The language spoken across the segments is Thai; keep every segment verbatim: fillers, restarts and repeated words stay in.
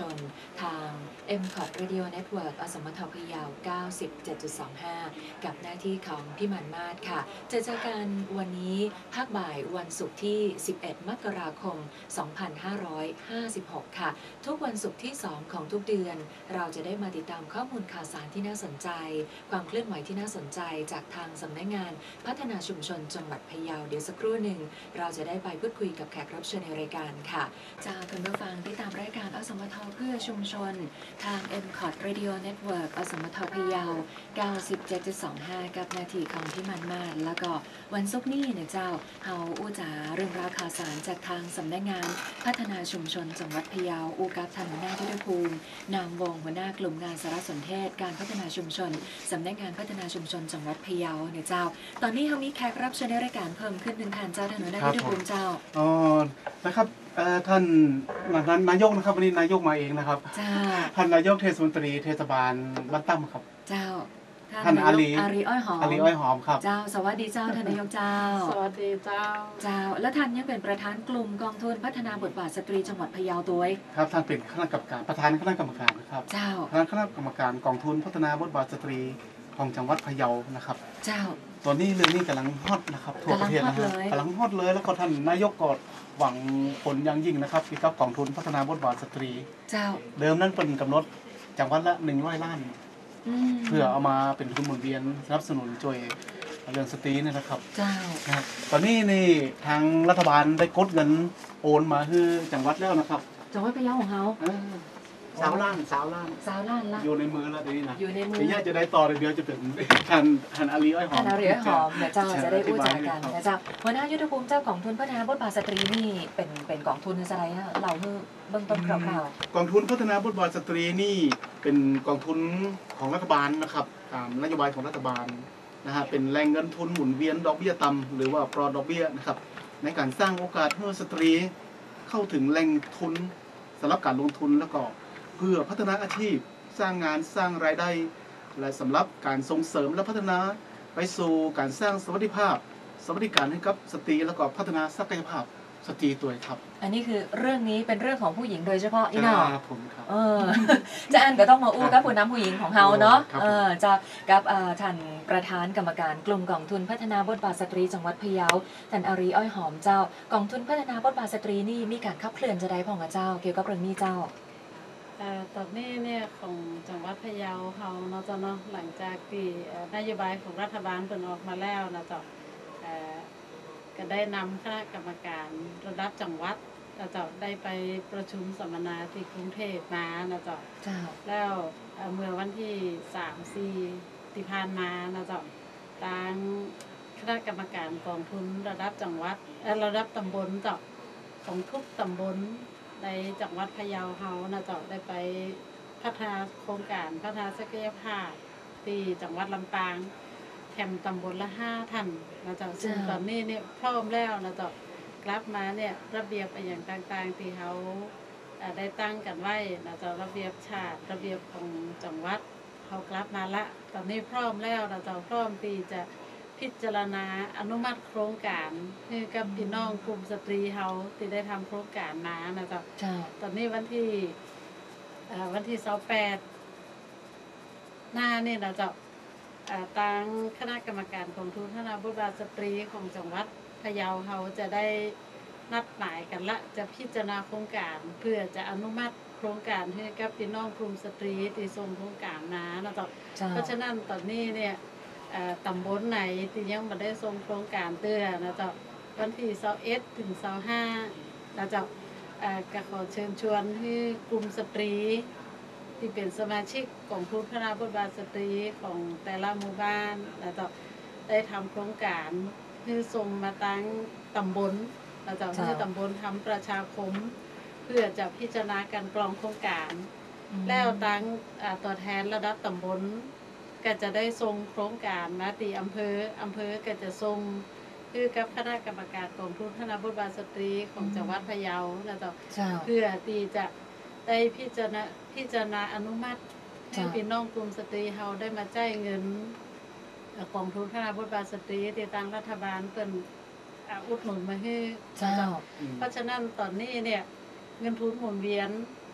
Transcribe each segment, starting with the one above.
นทาง เอ็ม คอท Radio Network อสมทพะเยา เก้าสิบเจ็ดจุดสองห้า กับหน้าที่ของพี่หมันมาศค่ะจะเจอกันวันนี้ภาคบ่ายวันศุกร์ที่ สิบเอ็ด มกราคม สองพันห้าร้อยห้าสิบหก ค่ะทุกวันศุกร์ที่ สอง ของทุกเดือนเราจะได้มาติดตามข้อมูลข่าวสารที่น่าสนใจความเคลื่อนไหวที่น่าสนใจจากทางสำนักงานพัฒนาชุมชนจังหวัดพะเยาเดี๋ยวสักครู่หนึ่งเราจะได้ไปพูดคุยกับแขกรับเชิญในรายการค่ะจากคุณผู้ฟังที่ตามรายการอสมทเพื่อชุมชนทาง เอ็ม คอท Radio Network อสมทพะเยา เก้าสิบเจ็ดจุดสองห้า กับนาทีของพี่มันมาศแล้วก็วันศุกร์นี้เนี่ยเจ้าเฮาอู้จ๋าเรื่องราวข่าวสารจากทางสำนักงานพัฒนาชุมชนจังหวัดพะเยาอู้กับท่านหัวหน้ายุทธภูมินามวงหัวหน้ากลุ่มงานสารสนเทศการพัฒนาชุมชนสำนักงานพัฒนาชุมชนจังหวัดพะเยาเนี่ยเจ้าตอนนี้เขามีแขกรับเชิญในรายการเพิ่มขึ้นหนึ่งท่านเจ้าท่านหัวหน้ายุทธภูมิเจ้าอ๋อนะครับท่านนายกนะครับวันนี้นายกมาเองนะครับท่านนายกเทศมนตรีเทศบาลบ้านตั้มครับเจ้าท่านอาลีอาลีอ้อยหอมอาลีอ้อยหอมครับเจ้าสวัสดีเจ้าท่านนายกเจ้าสวัสดีเจ้าเจ้าและท่านยังเป็นประธานกลุ่มกองทุนพัฒนาบทบาทสตรีจังหวัดพะเยาตัวครับท่านเป็นคณะกรรมการประธานคณะกรรมการนะครับเจ้าประธานคณะกรรมการกองทุนพัฒนาบทบาทสตรีของจังหวัดพะเยานะครับเจ้าตอนนี้เรื่องนี้กำลังฮอตนะครับทั่วประเทศนะครับกำลังฮอตเลยแล้วก็ท่านนายกก็หวังผลอย่างยิ่งนะครับที่กับกองทุนพัฒนาบทบาทสตรีเจ้าเดิมนั้นเป็นกำหนดจังหวัดละหนึ่งร้อยล้านเพื่อเอามาเป็นทุนหมุนเวียนสนับสนุนช่วยเรื่องสตรีนี่นะครับเจ้าครับตอนนี้นี่ทางรัฐบาลได้กดเงินโอนมาคือจังหวัดแล้วนะครับจังหวัดพะเยาของเขาสาวล้านสาวล้านสาวล้านละอยู่ในมือแล้วนี้นะอยู่ในมือเดี๋ยวจะได้ต่อเดี๋ยวจะเป็นท่านท่านอาลีอ้อยหอมท่านอาลีอ้อยหอมเดี๋ยวเจ้าจะได้พูดจากันนะเจ้าหัวหน้ายุทธภูมิเจ้ากองทุนพัฒนาบทบาทสตรีนี่เป็นเป็นกองทุนอะไรฮะเราเมื่อเบื้องต้นคร่าวๆกองทุนพัฒนาบทบาทสตรีนี่เป็นกองทุนของรัฐบาลนะครับตามนโยบายของรัฐบาลนะฮะเป็นแรงเงินทุนหมุนเวียนดอกเบี้ยต่ำหรือว่าปลอดดอกเบี้ยนะครับในการสร้างโอกาสให้สตรีเข้าถึงแหล่งทุนสำหรับการลงทุนแล้วก็เพื่อพัฒนาอาชีพสร้างงานสร้างรายได้และสำหรับการส่งเสริมและพัฒนาไปสู่การสร้างสวัสดิภาพสวัสดิการให้กับสตรีแล้วก็พัฒนาศักยภาพสตรีตัวครับอันนี้คือเรื่องนี้เป็นเรื่องของผู้หญิงโดยเฉพาะอีน่อผมครับเออจะอันก็ต้องมาอู้กับผู้นำผู้หญิงของเฮาเนาะเออจะกับท่านประธานกรรมการกลุ่มกองทุนพัฒนาบทบาทสตรีจังหวัดพะเยาท่านอารีอ้อยหอมเจ้ากองทุนพัฒนาบทบาทสตรีนี่มีการขับเคลื่อนจะได้พ่องกับเจ้าเกี่ยวกับเรื่องนี้เจ้าตอนนี้เนี่ยของจังหวัดพะเยาเขาเนาะเจ้าเนาะหลังจากที่นโยบายของรัฐบาลเปิดออกมาแล้วนะเจ้าก็ได้นำคณะกรรมการระดับจังหวัดนะเจ้าได้ไปประชุมสัมมนาที่กรุงเทพมานะเจ้าแล้วเมื่อวันที่สามสี่ที่ผ่านมานะเจ้าทางคณะกรรมการกองทุนระดับจังหวัดระดับตำบลเจ้าของทุกตำบลในจังหวัดพะเยาเฮานะเจ้าได้ไปพัฒนาโครงการพัฒนาศักยภาพที่จังหวัดลำปางแถมตำบลละห้าท่านนะเจ้าซึ่งตอนนี้เนี่ยพร้อมแล้วนะเจ้ากลับมาเนี่ยระเบียบอย่างต่างๆที่เขาได้ตั้งกันไว้นะเจ้าระเบียบชาติระเบียบของจังหวัดเขากลับมาละตอนนี้พร้อมแล้วนะเจ้าพร้อมที่จะพิจารณาอนุมัติโครงการให้กับพี่น้องกลุ่มสตรีเฮาที่ได้ทำโครงการมานะเจ้าตอนนี้วันที่วันที่ยี่สิบแปดหน้านี่นะเจ้าทางคณะกรรมการกองทุนพัฒนาบทบาทสตรีของจังหวัดพะเยาเฮาจะได้นัดหมายกันละจะพิจารณาโครงการเพื่อจะอนุมัติโครงการให้กับพี่น้องกลุ่มสตรีที่ส่งโครงการมานะเจ้าเพราะฉะนั้นตอนนี้เนี่ยตำบลไหนที่ยังไม่ได้ส่งโครงการเตือนนะเจ้าวันที่ยี่สิบเอ็ดถึงยี่สิบห้านะเจ้าก็ขอเชิญชวนให้กลุ่มสตรีที่เป็นสมาชิกของทุนพัฒนาบทบาทสตรีของแต่ละหมู่บ้านนะเจ้าได้ทำโครงการคือส่งมาตั้งตำบลนะเจ้าที่ตำบลทำประชาคมเพื่อจะพิจารณาการกรองโครงการแล้วตั้งตัวแทนระดับตำบลก็จะได้ส่งโครงการมาตีอำเภออำเภอก็จะส่งคือกับคณะกรรมการกองทุนพัฒนาบทบาทสตรีของจังหวัดพะเยานะเจ้าเพื่อที่จะได้พิจารณาพิจารณาอนุมัติให้พี่น้องกลุ่มสตรีเฮาได้มาจ่ายเงินกองทุนพัฒนาบทบาทสตรีที่ทางรัฐบาลเป็นอุดหนุนมาให้เพราะฉะนั้นตอนนี้เนี่ยเงินทุนหมุนเวียน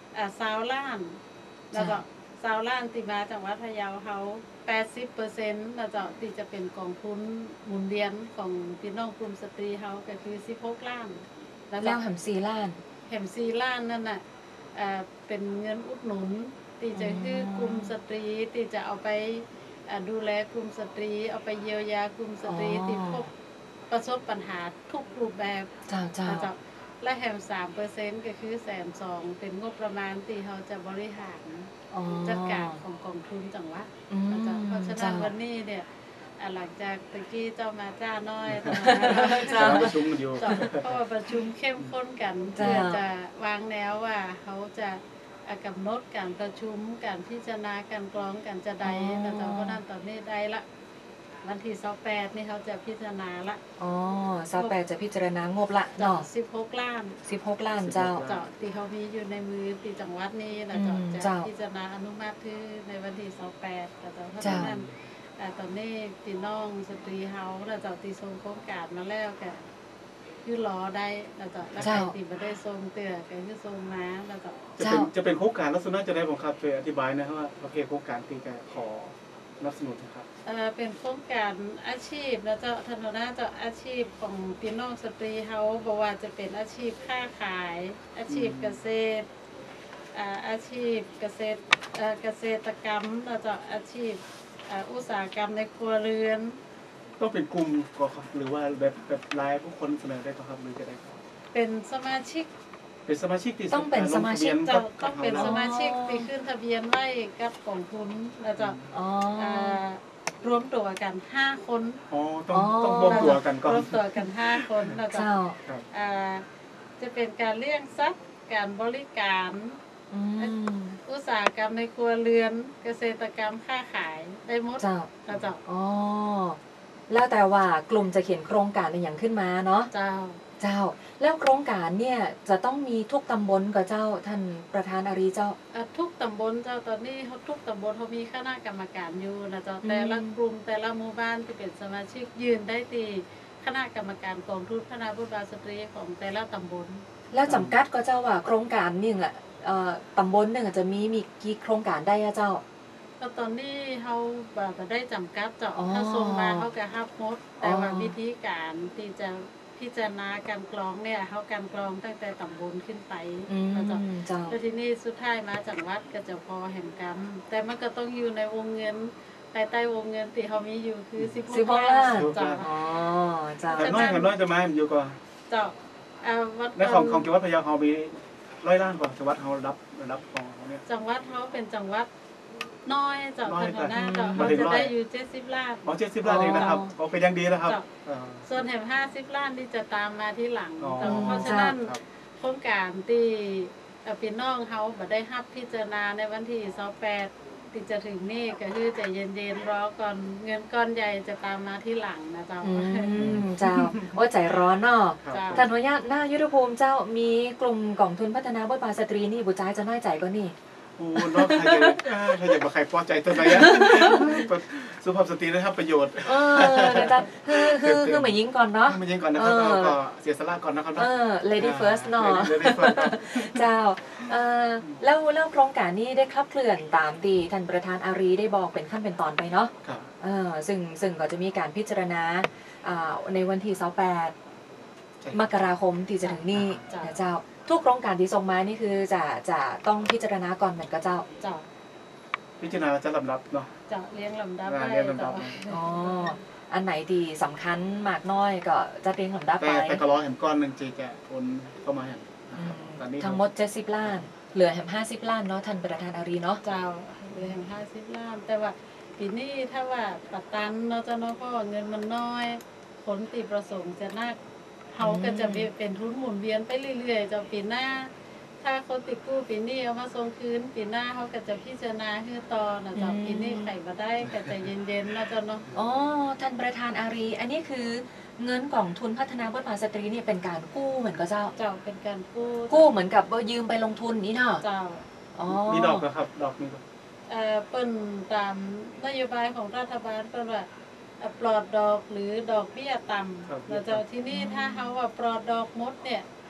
อ่าซาวล้านแล้วก็ซาวล้านที่มาจังหวัดพะเยาเขาแปดสิบเปอร์เซ็นต์แล้วก็ที่จะเป็นกองทุนหมุนเวียนของพี่น้องกลุ่มสตรีเขาก็คือสิบหกล้านแล้วแล้วหำซีล้านแหมซีล้านนั่นน่ะอ่าเป็นเงินอุดหนุนที่จะคือกลุ่มสตรีที่จะเอาไปอ่าดูแลกลุ่มสตรีเอาไปเยียวยากลุ่มสตรีอ๋อที่พบประสบปัญหาทุกรูปแบบเจ้าเจ้าแล้วก็และแหมสามเปอร์เซ็นต์ก็คือแสนสองเป็นงบประมาณที่เขาจะบริหารอ๋อจัดการของกองทุนจังหวัดอืมแล้วก็เพราะฉะนั้เจ้านวันนี้เนี่ยอ่าหลังจากตะกี้เจ้ามาจ้าน้อยเจ้ากำลังประชุมกันอยู่จ้ะเพราะว่าประชุมเข้มข้นกันจ้ะเพื่อจะวางแนวว่าเขาจะอ่ะกำหนดการประชุมการพิจารณาการกรองการจะใดแต่ตอนเพราะนั้นตอนนี้ได้ละวันที่สองแปดนี่เขาจะพิจารณาละอ๋อซาแปดจะพิจารณางบละเจาะเนาะสิบหกล้านสิบหกล้านเจ้าเจาะที่เขามีอยู่ในมือที่จังหวัดนี้แล้วเจาะอืมจะเจ้าพิจารณาอนุมัติที่ในวันที่สองแปดแต่ตอนเพราะเจ้าฉะนั้นอ่ะตอนนี้พี่น้องสตรีเฮาแล้วเจาะตีทรงโครงการมาแล้วแกคือรอได้แล้วเจาะแล้วใครที่ไม่ได้ทรงเตือก็คือทรงมาแล้วเจาะจะเป็นจะเป็นโครงการลักษณะจะได้ผมครับช่วยอธิบายนะครับว่าประเภทโครงการที่จะขอนับสนุนนะครับเอ่อเป็นโครงการอาชีพแล้วเจ้าถนนหน้าเจ้าอาชีพของพี่น้องสตรีเฮาบอกว่าจะเป็นอาชีพค้าขาย อาชีพเกษตรอ่าอาชีพเกษตรเอ่อเกษตรกรรมแล้วเจ้าอาชีพอ่าอุตสาหกรรมในครัวเรือนต้องเป็นกลุ่มก่อนครับหรือว่าแบบแบบรายผู้คนเสนอได้ก่อนครับหรือจะได้ครับเป็นสมาชิกเป็นสมาชิกที่ต้องเป็นสมาชิกลงทะบียนเจ้ากับต้องเป็นกับสเรามาชิกที่ขึ้นทะเบียนไว้กับกองทุนแล้วเจ้าอ๋ออ่ารวมตัวกันห้าคนอ๋อต้องอ๋อต้องรวมตัวกันก่อนรวมตัวกันห้าคนแล้วเจ้าเจ้าครับอ่าจะเป็นการเลี้ยงสัตว์การบริการอืมอุตสาหกรรมในครัวเรือน เกษตรกรรมค้าขายได้หมดเจ้านะเจ้าอ๋อ แล้วแต่ว่ากลุ่มจะเขียนโครงการอะไรอย่างขึ้นมาเนาะเจ้าเจ้า แล้วโครงการเนี่ยจะต้องมีทุกตำบลกับเจ้าท่านประธานอารีเจ้าอ่ะทุกตำบลเจ้าตอนนี้เขาทุกตำบลเขามีคณะกรรมการอยู่นะเจ้าอืมแต่ละกลุ่มแต่ละหมู่บ้านที่เป็นสมาชิกยืนได้ตีคณะกรรมการกองทุนพัฒนาบุตรบาลสตรีของแต่ละตำบลแล้วจำกัดก็เจ้าว่าโครงการหนึ่งอ่ะเอ่อตำบลหนึ่งอะจะมีมีกี่โครงการได้อะเจ้าก็ตอนนี้เขาแบบได้จำกัดเจ้าอ๋อถ้าส่งมาเขาก็ฮับหมด แต่ว่าอ๋อวิธีการที่จะพิจารณาการกรองเนี่ยเขาการกรองตั้งแต่ตำบลขึ้นไปอืมนะเจ้าเจ้าแล้วทีนี้สุดท้ายมาจังหวัดก็จะพอแห่งกรรม แต่มันก็ต้องอยู่ในวงเงินภายใต้วงเงินที่เขามีอยู่คือสิบสิบหกล้านเจ้าอ๋อ เจ้าแต่น้อยแต่น้อยจะมาอยู่ก่อนเจ้าอ่าวัดในของของจังหวัดพะเยาเขามีร้อยล้านกว่าจังหวัดเขารับรับของเขาเนี่ยจังหวัดเขาเป็นจังหวัดน้อยเจ้าน้อยถนนหน้าเจ้าอืมเขาจะได้อยู่เจ็ดสิบล้านอ๋อเจ็ดสิบล้านเองนะครับโอเคยังดีนะครับเจ้าอ่าส่วนแถมห้าสิบล้านที่จะตามมาที่หลังอ๋อแต่เพราะฉะนั้นครับโครงการที่เอ่อพี่น้องเขาบ่ได้รับพิจารณาในวันที่สองแปดที่จะถึงนี่ก็คือใจะเย็นๆรอก่อนเงินก้อนใหญ่จะตามมาที่หลังนะเจ้าอืม เจ้า โอ้ใจร้อนเนาะครับเจ้าท่านวญาตหน้ายุทธภูมิเจ้ามีกลุ่มกองทุนพัฒนาบทบาทสตรีนี่บุจายจะน้อยใจก็นี่โอ้เนอกใครจะอ่าใครจะมาใครพอใจตัวไหนอะสุภาพสตรีได้รับประโยชน์เออเดี๋ยวจะคือคือคือเหมือนยิงก่อนเนาะมายิงก่อนนะครับเออก็เสียสละก่อนนะครับเออ lady first เนาะเลดี้เฟิร์สครับเจ้าเอ่อแล้วแล้วโครงการนี้ได้ขับเคลื่อนตามที่ท่านประธานอารีได้บอกเป็นขั้นเป็นตอนไปเนาะครับเออซึ่งซึ่งก็จะมีการพิจารณาอ่าในวันที่ยี่สิบแปดใช่มกราคมที่จะถึงนี้จ้ะนะเจ้า ทุกโครงการที่ส่งมานี่คือจะจะต้องพิจารณาก่อนเหมือนกับเจ้าเจ้าพิจารณาจะลำดับเนาะเจ้าเลี้ยงลำดับอ่าไว้เรียนลำดับเจ้าอ๋อ อันไหนที่สำคัญมากน้อยก็จะเรียงลำดับแต่ไปแต่ก็รอเห็นก้อนหนึ่งจีจะโอนเข้ามาเห็นอืมตอนนี้ทั้งหมดเจ็ดสิบล้าน เหลือแหมห้าสิบล้านเนาะท่านประธานอารีเนาะเจ้าเหลือแห่งห้าสิบล้าน แต่ว่าปีนี้ถ้าว่าปัดตันเนาะเจ้าเนาะเพราะว่าเงินมันน้อย ผลตีประสงค์จะนักเขาก็จะเป็นทุนหมุนเวียนไปเรื่อยๆเจ้าปีหน้า ถ้าคนติดกู้ปีนี้เอามาส่งคืนปีหน้าเขาก็จะพิจารณาให้ต่อนะเจ้าอืมปีนี้ไข่มาได้ก็จะเย็นๆนะเจ้าเนาะอ๋อ ท่านประธานอารี อันนี้คือเงินกองทุนพัฒนาบทบาทสตรีเนี่ยเป็นการกู้เหมือนกับเจ้าเจ้าเป็นการกู้กู้เหมือนกับว่ายืมไปลงทุนนี่เนาะเจ้าอ๋อมีดอกนะครับ ดอกมีดอกเอ่อเปิ้นตามนโยบายของรัฐบาลเปิ้นว่าเอ่อปลอดดอกหรือดอกเบี้ยต่ำแล้วเจ้าที่นี่ถ้าเขาว่าปลอดดอกหมดเนี่ย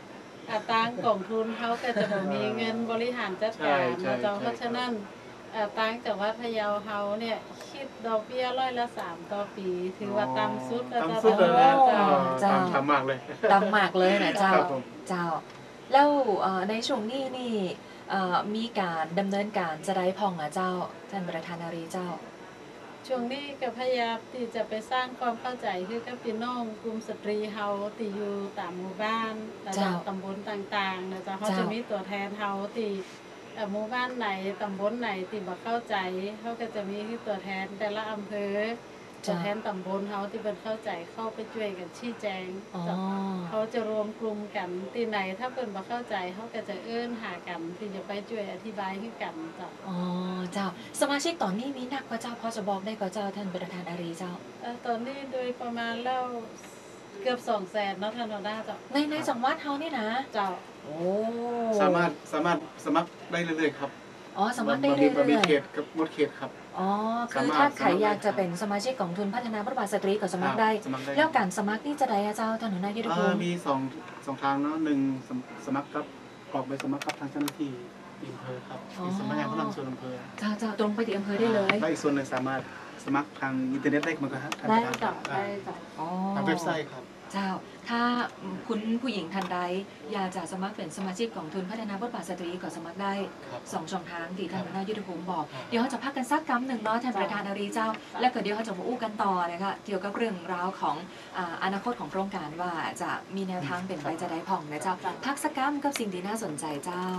อัตรากองทุนเขาก็จะบ่มีเงินบริหารจัดการนะเจ้าเพราะฉะนั้นอัตราจังหวัดพะเยาเฮาเนี่ยคิดดอกเบี้ยร้อยละสามต่อปีถือว่าต่ำสุดแล้วต่ำสุดเลยนะเจ้าเจ้าต่ำมากเลยตำหมากเลยนะเจ้าครับผมเจ้า แล้วเอ่อในช่วงนี้นี่เอ่อมีการดำเนินการจะได้พองอ่ะเจ้าท่านประธานอารีเจ้าช่วงนี้ก็พยายามที่จะไปสร้างความเข้าใจคือกับพี่น้องกลุ่มสตรีเฮาที่อยู่ตามหมู่บ้านแต่เจ้าละตำบลต่างๆนะจ๊ะเขาเจ้าจะมีตัวแทนเฮาที่เอ่อหมู่บ้านไหนตำบลไหนที่บ่เข้าใจเขาก็จะมีตัวแทนแต่ละอำเภอตัวแทนตำบลเฮาที่เป็นเข้าใจเข้าไปช่วยกันชี้แจงอ๋อจ้ะเขาจะรวมกลุ่มกันที่ไหนถ้าเพิ่นบ่เข้าใจเขาก็จะเอิ้นหากันที่จะไปช่วยอธิบายให้กันจ้ะอ๋อเจ้า สมาชิกตอนนี้มีนักกว่าเจ้าพอจะบอกได้กว่าเจ้าท่านประธานอารีเจ้าเอ่อตอนนี้โดยประมาณแล้วเกือบสองแสนเนาะท่านหัวหน้าเจ้าในในจังหวัดเฮานี่นะเจ้าโอ้สามารถสามารถสมัครได้เรื่อยๆครับอ๋อสมัครได้บ่มีเรื่บ่มีอยเขตกับงดเขตครับๆอ๋อ คือสามารถถ้าใครสมัครอยากจะได้เป็นสมาชิกกองทุนพัฒนาบทบาทสตรีก็สมัครได้สมัครได้แล้วการสมัครนี่จะได้อะเจ้าท่านหัวหน้ายุทธอ่าภูมิมีสองสองทางเนาะหนึ่งสมสมัครกับกรอกใบสมัครกับทางเจ้าหน้าที่อำเภอครับที่สำนักงานพระนครส่วนอำเภอเจ้าเจ้าตรงไปที่อำเภอได้เลยและอีกส่วนหนึ่งสามารถสมัครทางอินเทอร์เน็ตได้เหมือนกันครับทางได้ทางเจ้าได้เจ้าอ๋อทางเว็บไซต์ครับเจ้า ถ้าคุณผู้หญิงท่านใดอยากจะสมัครเป็นสมาชิกกองทุนพัฒนาบทบาทสตรีก็สมัครได้ครับสองช่องทางที่ท่านหัวหน้ายุทธภูมิบอก เดี๋ยวเขาจะพักกันสักกำหนึ่งเนาะท่านประธานอารีเจ้า แล้วก็เดี๋ยวเขาจะมาอู้กันต่อนะคะเกี่ยวกับเรื่องราวของอ่าอนาคตของโครงการว่าจะมีแนวทางเป็นไปจะได้ผ่องนะเจ้า พักสักกำกับสิ่งที่น่าสนใจเจ้า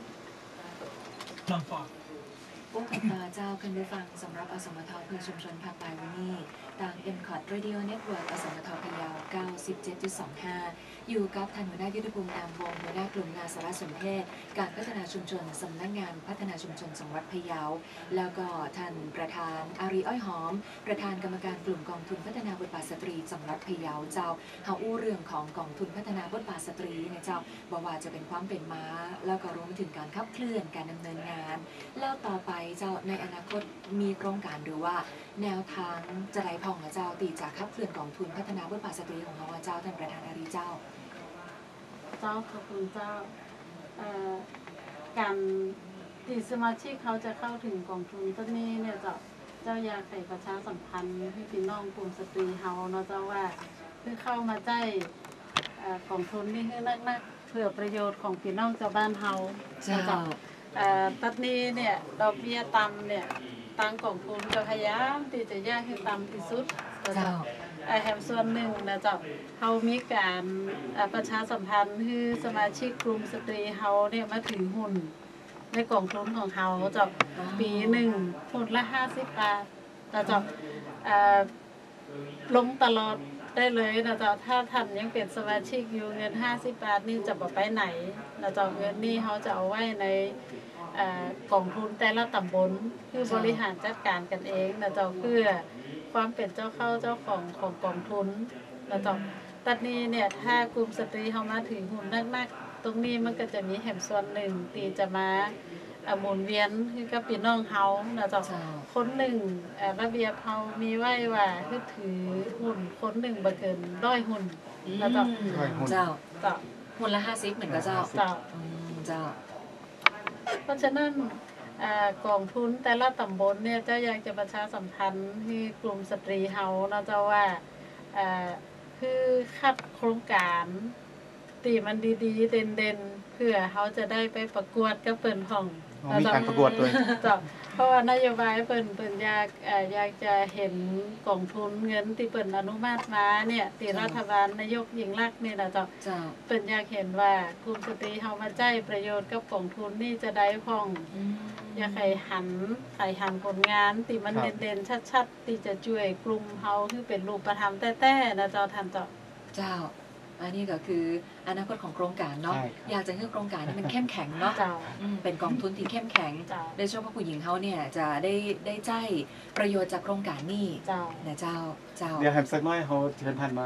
ผู้ขับตาเจ้าคันได้ฟังสำหรับอสมทเพื่อชุมชนภาคใต้วันนี้ทาง เอ็ม คอ ที Radio Network อสมทพะเยา เก้าสิบเจ็ดจุดสองห้า อยู่กับท่านหัวหน้ายุทธภูมินามวงศ์หัวหน้ากลุ่มงานสารสนเทศ การพัฒนาชุมชนสำนักงานพัฒนาชุมชนจังหวัดพะเยา แล้วก็ท่านประธานอารีอ้อยหอม ประธานกรรมการกลุ่มกองทุนพัฒนาบทบาทสตรีจังหวัดพะเยาเจ้าเฮาอู้เรื่องของกองทุนพัฒนาบทบาทสตรีนะเจ้าบอกว่าจะเป็นความเป็นม้า แล้วก็รวมถึงการขับเคลื่อนการดำเนินงาน แล้วต่อไปเจ้าในอนาคตมีโครงการหรือว่าแนวทางจะได้พ่องนะเจ้าตีจากขับเคลื่อนกองทุนพัฒนาบทบาทสตรีของเราเจ้าท่านประธานอารีเจ้าเจ้าขอบคุณเจ้าเอ่อการที่สมาชิกเขาจะเข้าถึงกองทุนต้นนี้เนี่ยเจ้าเจ้าอยากให้ประชาสัมพันธ์ให้พี่น้องกลุ่มสตรีเฮาเนาะเจ้าว่าเพื่อเข้ามาใจเอ่อกองทุนนี่ให้นักๆเพื่อประโยชน์ของพี่น้องชาวบ้านเฮาเจ้าเจ้าเอ่อตัดนี้เนี่ยดอกเบี้ยต่ำเนี่ยตั้งกองทุนก็พยายามที่จะแยกให้ต่ำที่สุดเจ้าไอแฮมส่วนหนึ่งนะเจ้าเขามีการเอ่อประชาสัมพันธ์ให้สมาชิกกลุ่มสตรีเฮาเนี่ยมาถือหุ้นในกองทุนของเขาเจ้าปีหนึ่งหุ้นละห้าสิบบาทนะเจ้าเอ่อลงตลอดได้เลยนะเจ้าถ้าท่านยังเป็นสมาชิกอยู่เงินห้าสิบบาทนี่จะบ่ไปไหนนะเจ้าเงินนี่เขาจะเอาไว้ในเอ่อกองทุนแต่ละตำบลคือบริหารจัดการกันเองนะเจ้าเพื่อความเป็นเจ้าเข้าเจ้าของของกองทุนนะเจ้าตัดนี้เนี่ยถ้ากลุ่มสตรีเขามาถือหุ้นนักๆตรงนี้มันก็จะมีแหมส่วนหนึ่งที่จะมาเอ่อหมุนเวียนคือกับพี่น้องเฮานะเจ้าเจ้าคนหนึ่งเอ่อระเบียบเฮามีไว้ว่าคือถือหุ้นคนหนึ่งบ่เกินร้อยหุ้นนะเจ้าร้อยหุ้นเจ้าเจ้าหุ้นละห้าสิบเหมือนกับเจ้าเจ้าอืมเจ้าเพราะฉะนั้นเอ่อกองทุนแต่ละตำบลเนี่ยเจ้าอยากจะประชาสัมพันธ์ให้กลุ่มสตรีเฮานะเจ้าว่าเอ่อคือคัดโครงการตีมันดีๆ เด่นๆ เพื่อเขาจะได้ไปประกวดกับเปิ่นห้องอ๋อมีการประกวดด้วยเจ้าเพราะว่านโยบายเปิ่นเปิ่นอยากเอ่ออยากจะเห็นกองทุนเงินที่เปิ่นอนุมัติมาเนี่ยที่รัฐบาลนายกยิ่งรักษณ์นี่นะเจ้าเจ้าเปิ่นอยากเห็นว่ากลุ่มสตรีเฮามาใจประโยชน์กับกองทุนนี่จะได้พ้องอืมอยากให้หันให้หันผลงานที่มันครับเด่นๆชัดๆที่จะช่วยกลุ่มเฮาที่เป็นรูปธรรมแต้ๆนะเจ้าท่านเจ้าเจ้า อันนี้ก็คืออนาคตของโครงการเนาะใช่อยากจะให้โครงการนี้มันเข้มแข็งเนาะเจ้าอืมเป็นกองทุนที่เข้มแข็งเจ้าโดยเฉพาะผู้หญิงเขาเนี่ยจะได้ได้ใจประโยชน์จากโครงการนี้เจ้านะเจ้า เจ้าเดี๋ยวแฮมสักหน้อยเขาเชิญผ่านมา น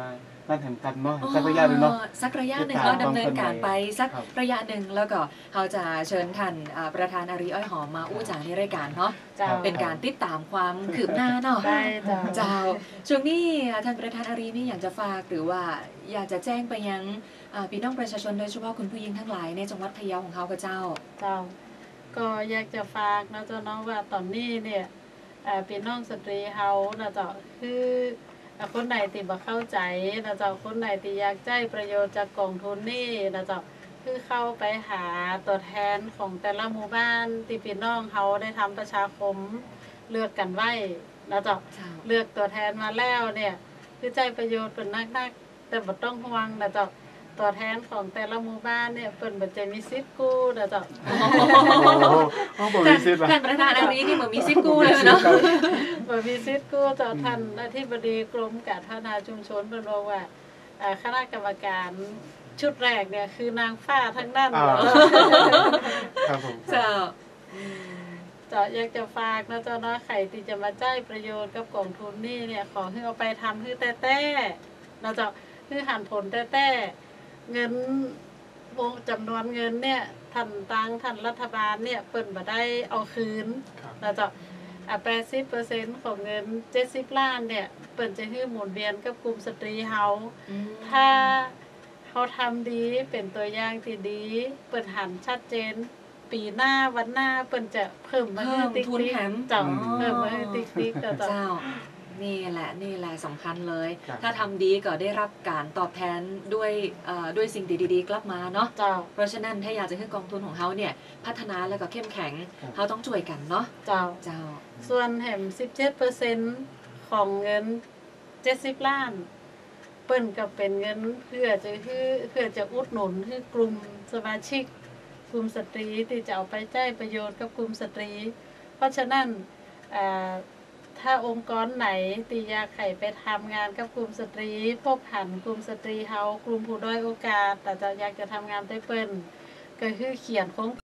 การแข่งกันเนาะสักระยะหนึ่งเนาะสักระยะหนึ่งติดก็ตามดำเนินการไปสักครับระยะหนึ่งแล้วก็เขาจะเชิญท่านอ่าประธานอารีอ้อยหอมมาอู้จาในรายการเนาะเจ้าเป็นการติดตามความคืบหน้าเนาะได้เจ้าเจ้าช่วงนี้ท่านประธานอารีมีอยากจะฝากหรือว่าอยากจะแจ้งไปยังอ่าพี่น้องประชาชนโดยเฉพาะคุณผู้หญิงทั้งหลายในจังหวัดพะเยาของเขากับเจ้าเจ้าก็อยากจะฝากนะเจ้าเน้องว่าตอนนี้เนี่ยเอ่อพี่น้องสตรีเฮานะเจ้าคือเอ่อคนไหนที่บ่เข้าใจนะเจ้าคนไหนที่อยากได้ประโยชน์จากกองทุนนี่นะเจ้าคือเข้าไปหาตัวแทนของแต่ละหมู่บ้านที่พี่น้องเฮาได้ทำประชาคมเลือกกันไว้นะเจ้าเจ้าเลือกตัวแทนมาแล้วเนี่ยคือใจประโยชน์เป็นนักๆแต่บ่ต้องห่วงนะเจ้าตัวแทนของแต่ละหมู่บ้านเนี่ยเปิ่นบ่จะมีสิทธิ์กู้นะเจ้าโอ้โหเขาบอกมีสิทธิ์ว่ะท่านประธานอารีนี่เหมือนมีซิปกู้เลยเนาะบ่มีสิทธิ์กู้ต่อท่านอธิบดีกรมการพัฒนาชุมชนเพิ่นบอกว่าเอ่อคณะกรรมการชุดแรกเนี่ยคือนางฟ้าทั้งนั้นอ่า ครับผมเจ้าเจ้าอยากจะฝากนะเจ้าเนาะใครที่จะมาจ่ายประโยชน์กับกองทุนนี่เนี่ยขอให้เอาไปทำให้แต้ๆนะเจ้าคือหันผลแต้ๆเงินวงจำนวนเงินเนี่ยท่านตังท่านรัฐบาลเนี่ยเปิ่นบ่ได้เอาคืนครับนะเจ้าอ่ะแปดสิบเปอร์เซ็นต์ของเงินเจ็ดสิบล้านเนี่ยเปิ่นจะให้หมุนเวียนกับกลุ่มสตรีเฮาถ้าเขาทำดีเป็นตัวอย่างที่ดี เปิ่นหันชัดเจน ปีหน้าวันหน้าเปิ่นจะเพิ่มมาเพิ่ให้มติ๊กทุนติ๊กแถมเจ้าอืมเพิ่มมาให้ติ๊กติ๊กเจ้าเจ้า นี่แหละนี่แหละสำคัญเลยครับถ้าทำดีก็ได้รับการตอบแทนด้วยเอ่อด้วยสิ่งดีๆกลับมาเนาะเจ้าเพราะฉะนั้นถ้าอยากจะให้กองทุนของเขาเนี่ยพัฒนาแล้วก็เข้มแข็งครับเขาต้องช่วยกันเนาะเจ้าเจ้าส่วนแหมสิบเจ็ดเปอร์เซ็นต์ของเงินเจ็ดสิบล้าน เปิ้นก็เป็นเงินเพื่อจะคือเพื่อจะอุดหนุนคือกลุ่มสมาชิกกลุ่มสตรีที่จะเอาไปใช้ประโยชน์กับกลุ่มสตรี เพราะฉะนั้นอ่าถ้าองค์กรไหนตีอยากไข่ไปทำงานกับกลุ่มสตรี พบหันกลุ่มสตรีเฮากลุ่มผู้ด้อยโอกาส แต่จะอยากจะทำงานได้เปิ้นก็คือเขียนโครง